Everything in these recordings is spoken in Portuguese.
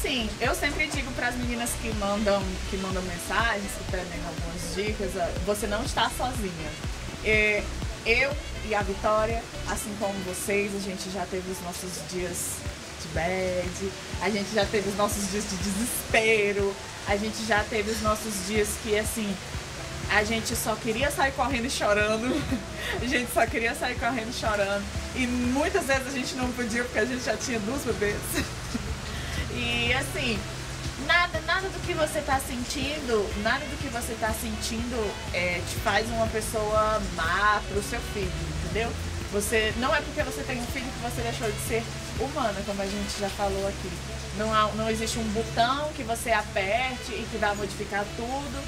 assim, eu sempre digo para as meninas que mandam mensagens, que pedem algumas dicas, você não está sozinha. Eu e a Vitória, assim como vocês, a gente já teve os nossos dias de bad, a gente já teve os nossos dias de desespero, a gente já teve os nossos dias que, assim, a gente só queria sair correndo e chorando, a gente só queria sair correndo e chorando, e muitas vezes a gente não podia porque a gente já tinha 2 bebês. E assim, nada do que você tá sentindo, te faz uma pessoa má pro seu filho, entendeu? Não é porque você tem um filho que você deixou de ser humana, como a gente já falou aqui. Não existe um botão que você aperte e que vai modificar tudo.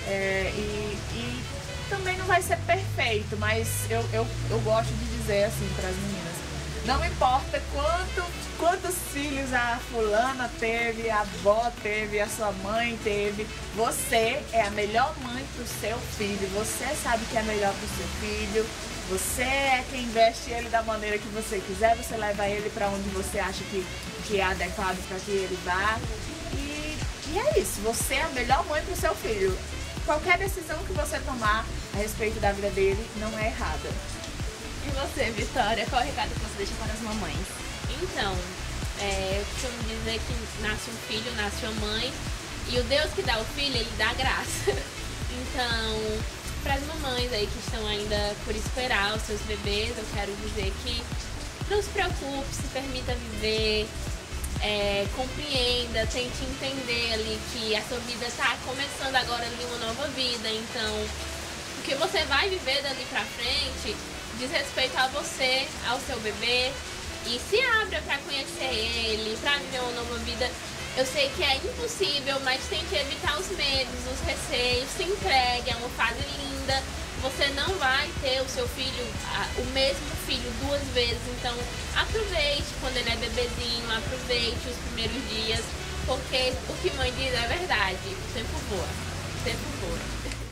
E também não vai ser perfeito, mas eu gosto de dizer assim para as meninas: não importa quantos filhos a fulana teve, a avó teve, a sua mãe teve, você é a melhor mãe pro seu filho, você sabe que é melhor pro seu filho, você é quem veste ele da maneira que você quiser, você leva ele para onde você acha que é adequado para que ele vá. E é isso, você é a melhor mãe pro seu filho. Qualquer decisão que você tomar a respeito da vida dele não é errada. E você, Vitória, qual é o recado que você deixa para as mamães? Então, eu costumo dizer que nasce um filho, nasce uma mãe, e o Deus que dá o filho, ele dá graça. Então, para as mamães aí que estão ainda por esperar os seus bebês, eu quero dizer que não se preocupe, se permita viver, compreenda, tente entender ali que a sua vida está começando agora ali uma nova vida. Então, o que você vai viver dali pra frente diz respeito a você, ao seu bebê, e se abra para conhecer ele, para viver uma nova vida. Eu sei que é impossível, mas tente evitar os medos, os receios, se entregue, é uma fase linda. Você não vai ter o seu filho, o mesmo filho 2 vezes, então aproveite quando ele é bebezinho, aproveite os primeiros dias, porque o que mãe diz é verdade, o tempo voa, o tempo voa.